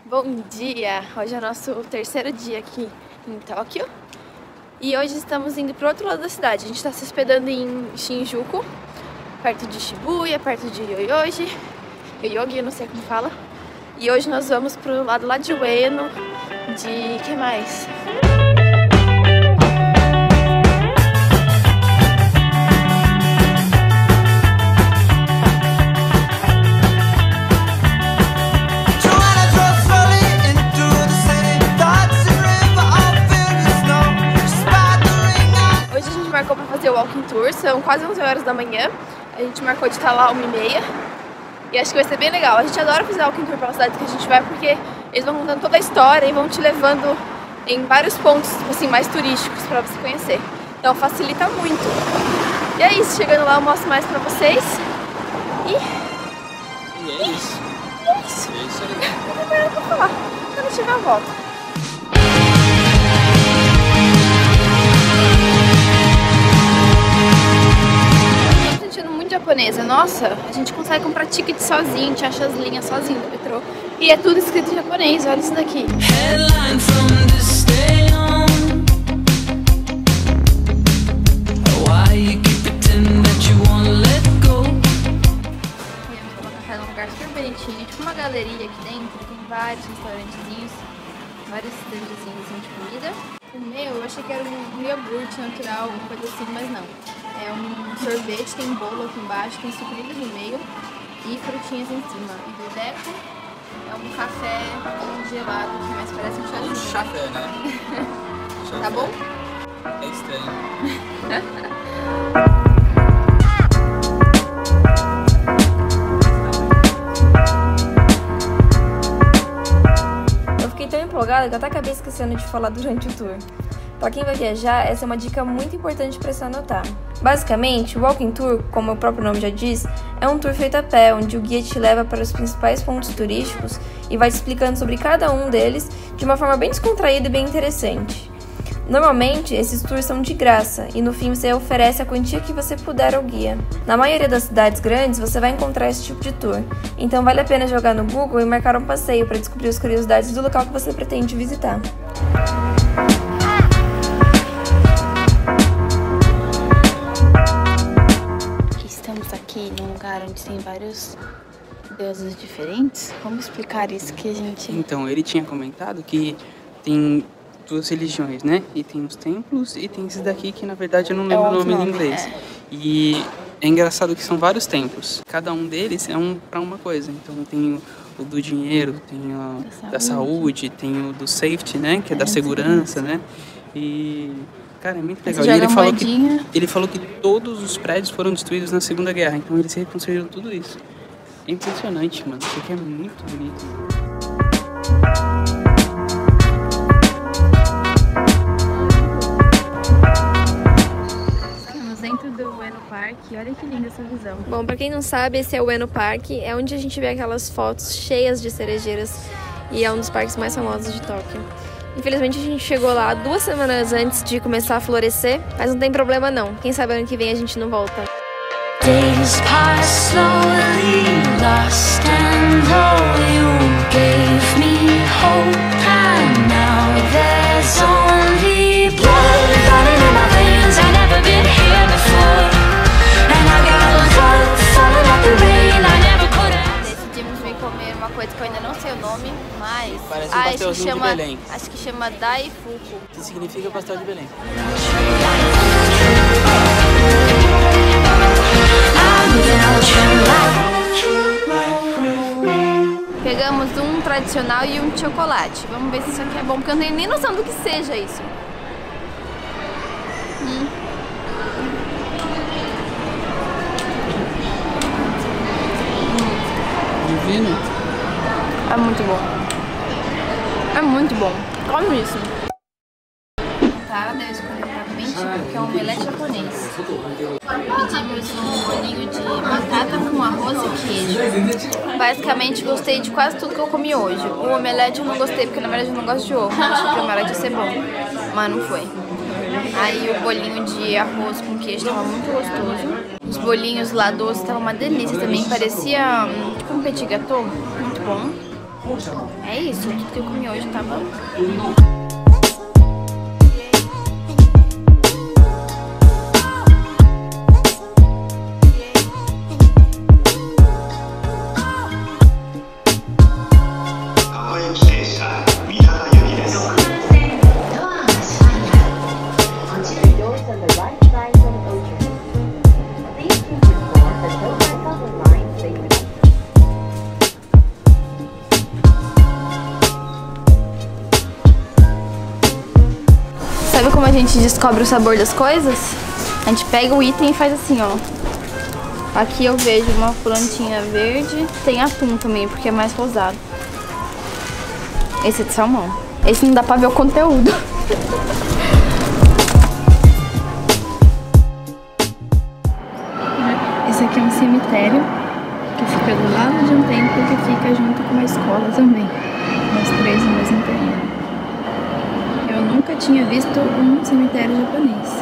Bom dia! Hoje é o nosso terceiro dia aqui em Tóquio e hoje estamos indo para o outro lado da cidade. A gente está se hospedando em Shinjuku, perto de Shibuya, perto de Yoyogi, eu não sei como fala. E hoje nós vamos para o lado lá de Ueno, de... que mais? Marcou para fazer o walking tour, são quase 11 horas da manhã. A gente marcou de estar lá 1h30 e acho que vai ser bem legal. A gente adora fazer walking tour pela cidade que a gente vai porque eles vão contando toda a história e vão te levando em vários pontos assim, mais turísticos para você conhecer. Então facilita muito. E é isso, chegando lá eu mostro mais para vocês. E é isso. É isso aí. Não tem mais nada pra falar. Quando tiver a volta. Japonesa. Nossa, a gente consegue comprar ticket sozinho, a gente acha as linhas sozinho do metrô. E é tudo escrito em japonês, olha isso daqui. Viemos tomar café num lugar super bonitinho, tipo uma galeria aqui dentro, tem vários restaurantezinhos, vários standzinhos assim, de comida. O meu, eu achei que era um iogurte natural, uma coisa assim, mas não. É um sorvete, tem bolo aqui embaixo, tem sucrilhos no meio e frutinhas em cima. E do deco é um café gelado, que mais parece um chazinho. Um chafé, né? Tá bom? É estranho. Eu fiquei tão empolgada que eu até acabei esquecendo de falar durante o tour. Para quem vai viajar, essa é uma dica muito importante para se anotar. Basicamente, o Walking Tour, como o próprio nome já diz, é um tour feito a pé, onde o guia te leva para os principais pontos turísticos e vai te explicando sobre cada um deles de uma forma bem descontraída e bem interessante. Normalmente, esses tours são de graça e no fim você oferece a quantia que você puder ao guia. Na maioria das cidades grandes, você vai encontrar esse tipo de tour, então vale a pena jogar no Google e marcar um passeio para descobrir as curiosidades do local que você pretende visitar. Aqui num lugar onde tem vários deuses diferentes. Como explicar isso que a gente... Então, ele tinha comentado que tem duas religiões, né? E tem os templos e tem esse daqui que na verdade eu não lembro o nome em inglês. E é engraçado que são vários templos. Cada um deles é para uma coisa. Então tem o do dinheiro, tem o da saúde, tem o do safety, né? Que é da segurança, né? E... cara, é muito legal. E ele falou que todos os prédios foram destruídos na Segunda Guerra, então eles reconstruíram tudo isso. É impressionante, mano. Isso aqui é muito bonito. Estamos dentro do Ueno Park e olha que linda essa visão. Bom, pra quem não sabe, esse é o Ueno Park, é onde a gente vê aquelas fotos cheias de cerejeiras e é um dos parques mais famosos de Tóquio. Infelizmente a gente chegou lá 2 semanas antes de começar a florescer, mas não tem problema não. Quem sabe ano que vem a gente não volta. Days pass slowly, lost and low. You gave me hope and now there's only blood running in my veins. I've never been here before and I got love falling like the rain. I never could have. Decidimos vir comer uma coisa que eu ainda não sei o nome, mas parece um pastelzinho de Belém. Acho que chama Daifuku. Que significa pastel de Belém. Pegamos um tradicional e um de chocolate. Vamos ver se isso aqui é bom, porque eu não tenho nem noção do que seja isso. Divino. É muito bom. É muito bom. Come isso. Tá, deve escolher provavelmente porque é um omelete japonês. Pedimos um bolinho de batata com arroz e queijo. Basicamente gostei de quase tudo que eu comi hoje. O omelete eu não gostei porque na verdade eu não gosto de ovo. Achei que o omelete ia ser bom, mas não foi. Aí o bolinho de arroz com queijo tava muito gostoso. Os bolinhos lá doces estavam uma delícia também. Parecia tipo um petit gâteau, muito bom. É isso, tudo que eu comi hoje tá bom. Sabe como a gente descobre o sabor das coisas? A gente pega o item e faz assim, ó. Aqui eu vejo uma plantinha verde. Tem atum também, porque é mais rosado. Esse é de salmão. Esse não dá pra ver o conteúdo. Esse aqui é um cemitério que fica do lado de um templo que fica junto com uma escola também. Os três no mesmo terreno. Eu nunca tinha visto um cemitério japonês.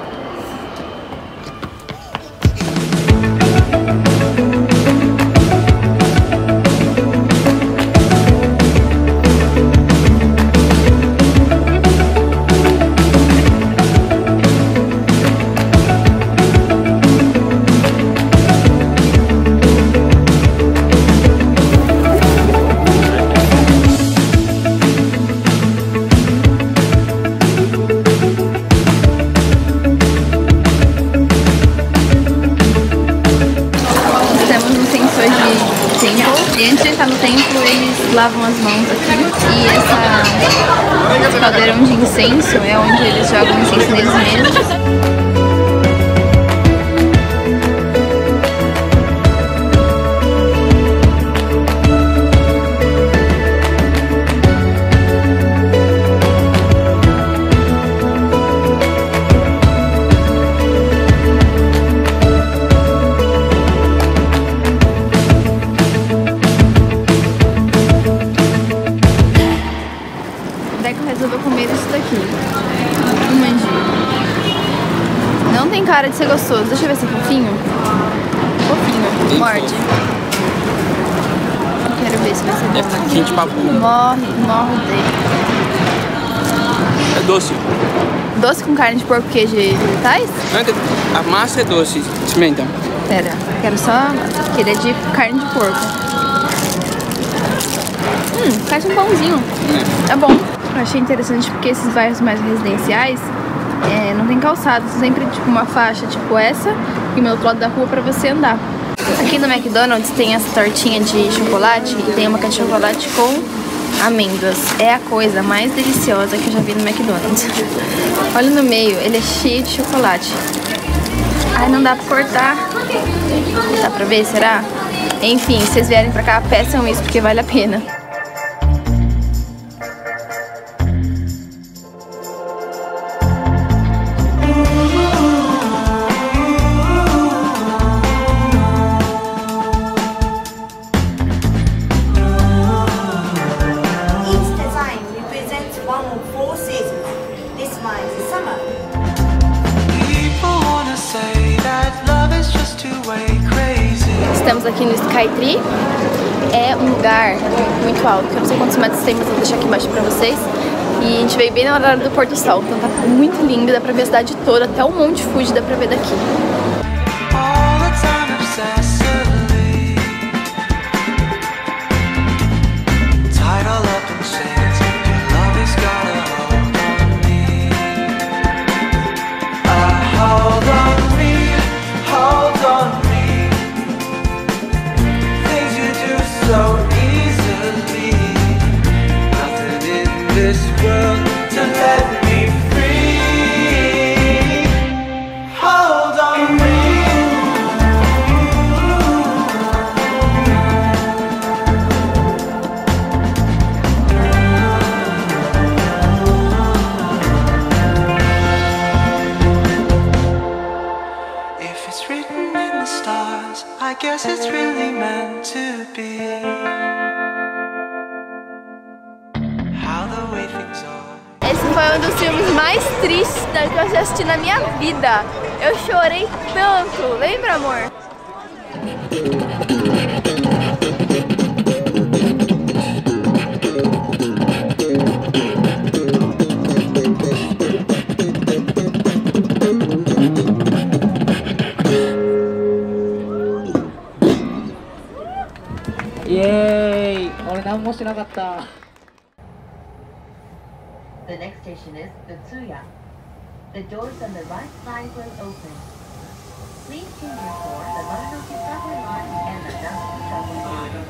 E antes de entrar no templo, eles lavam as mãos aqui. E esse caldeirão de incenso é onde eles jogam incenso neles mesmos. Resolveu comer isso daqui, um mandinho. Não tem cara de ser gostoso. Deixa eu ver se é fofinho. Fofinho, morde. Quero ver se vai ser bom. Deve estar quente pra bunda. Morre dele. É doce. Doce com carne de porco, queijo e vegetais? A massa é doce, experimenta. Pera, quero só que ele é de carne de porco. Faz um pãozinho. É bom. Eu achei interessante porque esses bairros mais residenciais não tem calçadas, sempre tipo uma faixa tipo essa e o outro lado da rua pra você andar. Aqui no McDonald's tem essa tortinha de chocolate e tem uma que é de chocolate com amêndoas. É a coisa mais deliciosa que eu já vi no McDonald's. Olha no meio, ele é cheio de chocolate. Ai, não dá pra cortar. Dá pra ver, será? Enfim, se vocês vierem pra cá, peçam isso porque vale a pena. Estamos aqui no Skytree. É um lugar muito alto, que eu não sei quantos metros tem, mas vou deixar aqui embaixo pra vocês. E a gente veio bem na hora do pôr do sol, então tá muito lindo, dá pra ver a cidade toda, até o Monte Fuji dá pra ver daqui. I guess it's really meant to be. How the way things are. Esse foi um dos filmes mais tristes que eu já assisti na minha vida. Eu chorei tanto, lembra, amor? The next station is Utsuya. The doors on the right side will open. Please change for the Marunouchi subway line and the Nagoya subway line.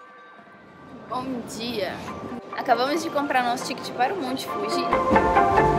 Bom dia! Acabamos de comprar nosso ticket para o Monte Fuji.